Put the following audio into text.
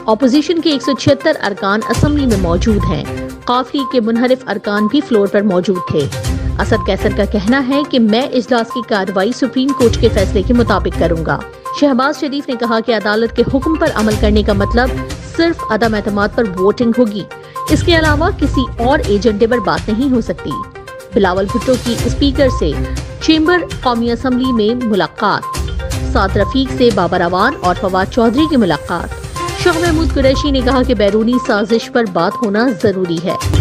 Opposition के 176 अरकान assembly में मौजूद हैं। काफी के मुनहरिफ अरकान भी फ्लोर पर मौजूद थे। असद कैसर का कहना है कि मैं इजलास की कार्रवाई सुप्रीम कोर्ट के फैसले के मुताबिक करूंगा। शहबाज शरीफ ने कहा कि अदालत के हुक्म पर अमल करने का मतलब सिर्फ अदम एतमाद पर वोटिंग होगी, इसके अलावा किसी और एजेंडे पर बात नहीं हो सकती। बिलावल भुट्टो की स्पीकर से चेंबर कौमी असम्बली में मुलाकात, साद रफीक से बाबर अवान और फवाद चौधरी की मुलाकात। शाह महमूद कुरैशी ने कहा कि बैरूनी साजिश पर बात होना जरूरी है।